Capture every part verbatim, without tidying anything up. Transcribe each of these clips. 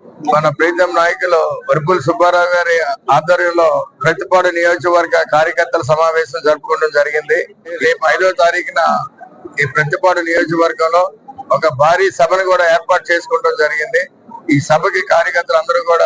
మన ప్రీతం నాయకులు వరపుల సుబ్బారావు గారి ఆధ్వర్యంలో ప్రతిపాడు నియోజకవర్గ కార్యకర్తల సమావేశం జరుపుకోవడం జరిగింది. రేపు ఐదో తారీఖున ఈ ప్రతిపాడు నియోజకవర్గంలో ఒక భారీ సభను కూడా ఏర్పాటు చేసుకోవడం జరిగింది. ఈ సభకి కార్యకర్తలు అందరూ కూడా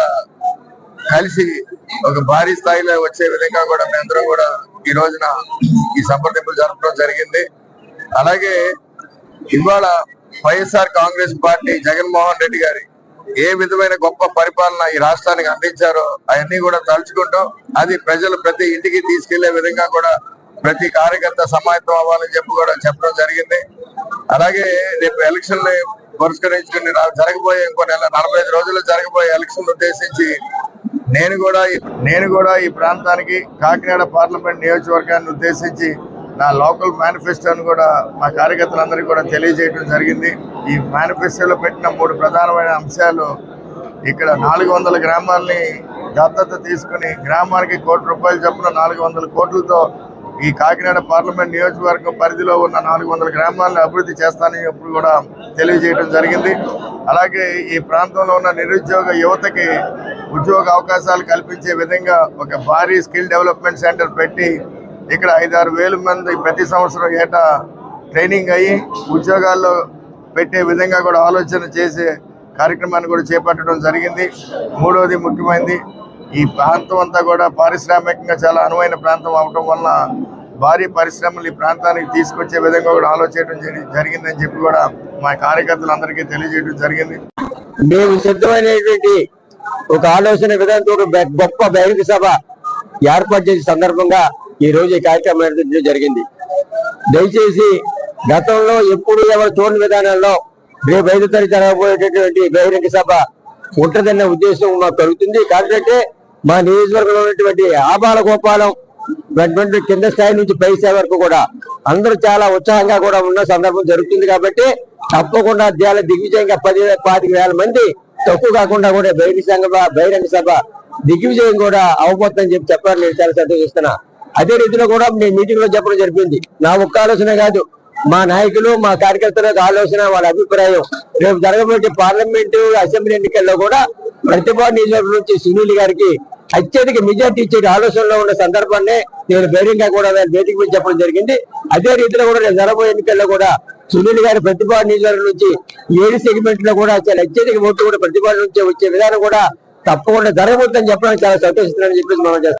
కలిసి ఒక భారీ స్థాయిలో వచ్చే విధంగా కూడా మేమందరం కూడా ఈ రోజున ఈ సంప్రదింపులు జరపడం జరిగింది. అలాగే ఇవాళ వైఎస్ఆర్ కాంగ్రెస్ పార్టీ జగన్మోహన్ రెడ్డి గారి ఏ విధమైన గొప్ప పరిపాలన ఈ రాష్ట్రానికి అందించారో అవన్నీ కూడా తలుచుకుంటాం. అది ప్రజలు ప్రతి ఇంటికి తీసుకెళ్లే విధంగా కూడా ప్రతి కార్యకర్త సమాయత్తం అవ్వాలని చెప్పి కూడా చెప్పడం జరిగింది. అలాగే రేపు ఎలక్షన్ పురస్కరించుకుని జరగబోయే ఇంకో నెల నలభై ఐదు రోజుల్లో జరగబోయే ఎలక్షన్ ఉద్దేశించి నేను కూడా నేను కూడా ఈ ప్రాంతానికి కాకినాడ పార్లమెంట్ నియోజకవర్గాన్ని ఉద్దేశించి నా లోకల్ మేనిఫెస్టోను కూడా మా కార్యకర్తలందరికీ కూడా తెలియజేయడం జరిగింది. ఈ మేనిఫెస్టోలో పెట్టిన మూడు ప్రధానమైన అంశాలు, ఇక్కడ నాలుగు వందల గ్రామాలని దత్తత తీసుకుని గ్రామానికి కోటి రూపాయలు చొప్పున నాలుగు వందల కోట్లతో ఈ కాకినాడ పార్లమెంట్ నియోజకవర్గం పరిధిలో ఉన్న నాలుగు వందల గ్రామాలను అభివృద్ధి చేస్తానని ఎప్పుడు కూడా తెలియజేయడం జరిగింది. అలాగే ఈ ప్రాంతంలో ఉన్న నిరుద్యోగ యువతకి ఉద్యోగ అవకాశాలు కల్పించే విధంగా ఒక భారీ స్కిల్ డెవలప్మెంట్ సెంటర్ పెట్టి ఇక్కడ ఐదారు వేల మంది ప్రతి సంవత్సరం ఏటా ట్రైనింగ్ అయ్యి ఉద్యోగాల్లో పెట్టే విధంగా కూడా ఆలోచన చేసే కార్యక్రమాన్ని కూడా చేపట్టడం జరిగింది. మూడవది ముఖ్యమైనది, ఈ ప్రాంతం అంతా కూడా పారిశ్రామికంగా చాలా అనువైన ప్రాంతం అవటం వల్ల భారీ పరిశ్రమలు ఈ ప్రాంతానికి తీసుకొచ్చే విధంగా కూడా ఆలోచించడం జరిగిందని చెప్పి కూడా మా కార్యకర్తలందరికీ తెలియజేయడం జరిగింది. మేము సిద్ధమైనటువంటి ఒక ఆలోచన విధానంతో ఒక గొప్ప బహిరంగ సభ ఏర్పాటు చేసే సందర్భంగా ఈ రోజు ఈ కార్యక్రమం నిర్వహించడం జరిగింది. దయచేసి గతంలో ఎప్పుడు ఎవరు చూడని విధానంలో రేపు ఐదు తారీఖు జరగబోయేటటువంటి బహిరంగ సభ ఉంటుందన్న ఉద్దేశం మాకు కలుగుతుంది. కాబట్టి మా నియోజకవర్గంలో ఉన్నటువంటి ఆబాల గోపాలం కింద స్థాయి నుంచి పై స్థాయి వరకు కూడా అందరూ చాలా ఉత్సాహంగా కూడా ఉన్న సందర్భం జరుగుతుంది. కాబట్టి తప్పకుండా చాలా దిగ్విజయంగా పది పాతిక వేల మంది తక్కువ కాకుండా కూడా బహిరంగ సభ బహిరంగ సభ దిగ్విజయం కూడా అవబోతుందని చెప్పి చెప్పాలని నేను చాలా సంతోషిస్తున్నా. అదే రీతిలో కూడా నేను మీటింగ్ లో చెప్పడం జరిపింది. నా ఒక్క ఆలోచన కాదు, మా నాయకులు మా కార్యకర్తల ఆలోచన వాళ్ళ అభిప్రాయం రేపు జరగబోయే పార్లమెంటు అసెంబ్లీ ఎన్నికల్లో కూడా ప్రతిపాడు నియోజకవర్గం నుంచి సునీల్ గారికి అత్యధిక మెజార్టీ ఇచ్చే ఆలోచనలో ఉన్న సందర్భాన్ని నేను బహిరంగ కూడా వేదిక మీద చెప్పడం జరిగింది. అదే రీతిలో కూడా రేపు జరగబోయే ఎన్నికల్లో కూడా సునీల్ గారి ప్రతిపాడు నియోజకవర్గం నుంచి ఏడు సెగ్మెంట్ లో కూడా చాలా అత్యధిక ఓట్లు కూడా ప్రతిపాడు నుంచి వచ్చే విధానం కూడా తప్పకుండా జరగబోతుందని చెప్పడానికి చాలా సంతోషిస్తున్నానని చెప్పేసి మనం చేస్తాం.